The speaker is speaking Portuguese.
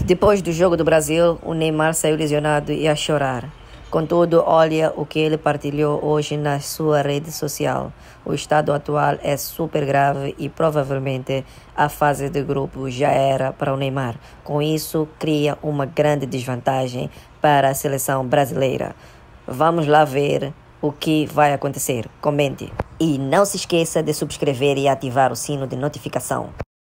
Depois do jogo do Brasil, o Neymar saiu lesionado e a chorar. Contudo, olha o que ele partilhou hoje na sua rede social. O estado atual é super grave e provavelmente a fase de grupo já era para o Neymar. Com isso, cria uma grande desvantagem para a seleção brasileira. Vamos lá ver o que vai acontecer. Comente. E não se esqueça de subscrever e ativar o sino de notificação.